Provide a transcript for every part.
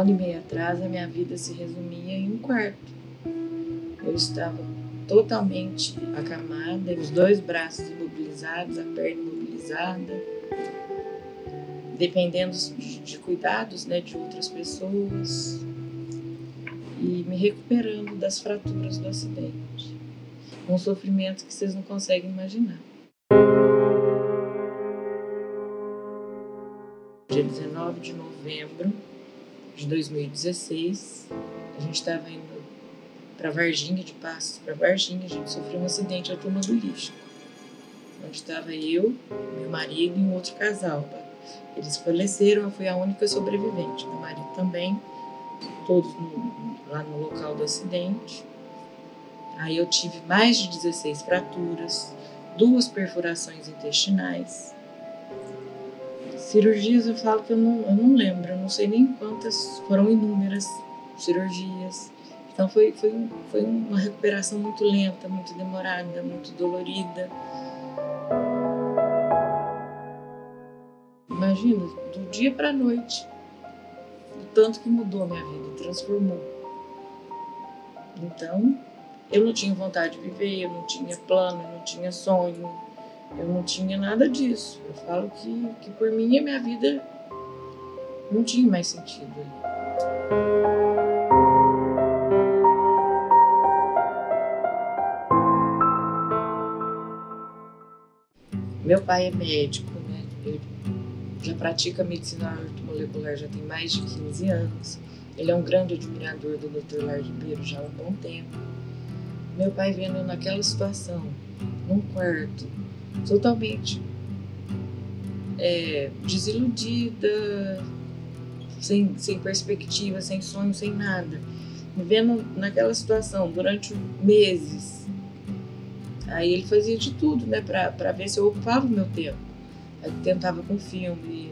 ano e meio atrás, a minha vida se resumia em um quarto. Eu estava totalmente acamada, os 2 braços imobilizados, a perna imobilizada, dependendo de cuidados, né, de outras pessoas, e me recuperando das fraturas do acidente. Um sofrimento que vocês não conseguem imaginar. Dia 19 de novembro de 2016, a gente estava indo para Varginha, de Passos para Varginha, a gente sofreu um acidente automobilístico, onde estava eu, meu marido e um outro casal. Eles faleceram, eu fui a única sobrevivente, meu marido também, todos lá no local do acidente. Aí eu tive mais de 16 fraturas, 2 perfurações intestinais. Cirurgias eu falo que eu não lembro, eu não sei nem quantas, foram inúmeras cirurgias. Então foi uma recuperação muito lenta, muito demorada, muito dolorida. Imagina, do dia para a noite, o tanto que mudou a minha vida, transformou. Então, eu não tinha vontade de viver, eu não tinha plano, eu não tinha sonho, eu não tinha nada disso. Eu falo que por mim a minha vida não tinha mais sentido. Meu pai é médico, né? Ele já pratica medicina ortomolecular já tem mais de 15 anos. Ele é um grande admirador do Dr. Lar Ribeiro já há um bom tempo. Meu pai vendo eu naquela situação, num quarto, totalmente desiludida, sem perspectiva, sem sonho, sem nada. Me vendo naquela situação durante meses. Aí ele fazia de tudo, né, pra ver se eu ocupava o meu tempo. Aí tentava com filme,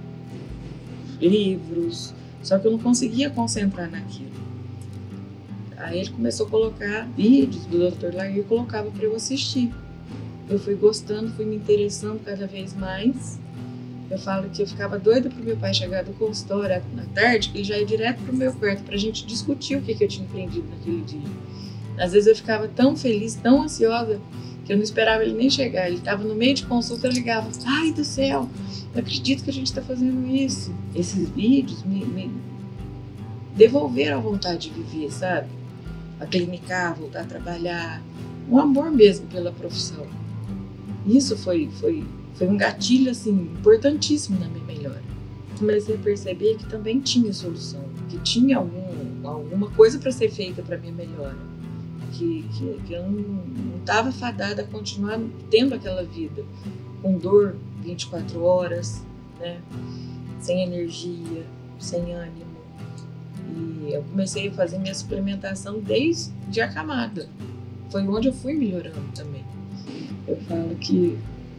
livros, só que eu não conseguia concentrar naquilo. Aí ele começou a colocar vídeos do Dr. Lar e colocava para eu assistir. Eu fui gostando, fui me interessando cada vez mais. Eu falo que eu ficava doida pro meu pai chegar do consultório na tarde, que ele já ia direto pro meu quarto pra gente discutir o que eu tinha aprendido naquele dia. Às vezes eu ficava tão feliz, tão ansiosa, que eu não esperava ele nem chegar. Ele estava no meio de consulta, eu ligava, ai do céu, não acredito que a gente está fazendo isso. Esses vídeos me devolveram a vontade de viver, sabe? A clinicar, voltar a trabalhar, um amor mesmo pela profissão. Isso foi um gatilho assim, importantíssimo na minha melhora. Comecei a perceber que também tinha solução, que tinha alguma coisa para ser feita para minha melhora, que eu não estava fadada a continuar tendo aquela vida com dor 24 horas, né? Sem energia, sem ânimo. E eu comecei a fazer minha suplementação desde a camada. Foi onde eu fui melhorando também. Eu falo que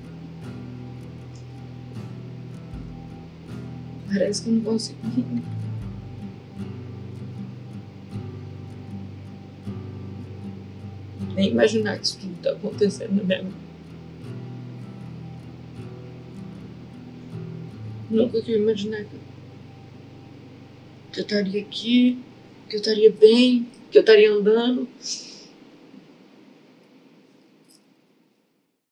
parece que eu não consigo nem imaginar que isso tudo está acontecendo na minha vida. Nunca queria imaginar que eu estaria aqui, que eu estaria bem, que eu estaria andando.